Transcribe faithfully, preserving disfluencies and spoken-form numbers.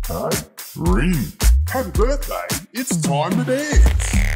Hi, Rin. Happy birthday. It's time to dance.